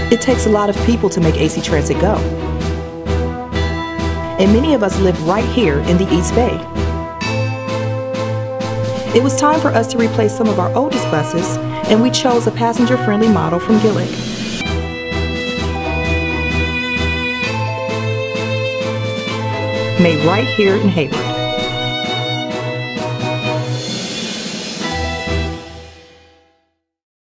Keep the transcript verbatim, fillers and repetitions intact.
It takes a lot of people to make A C Transit go. And many of us live right here in the East Bay. It was time for us to replace some of our oldest buses, and we chose a passenger-friendly model from Gillig. Made right here in Hayward.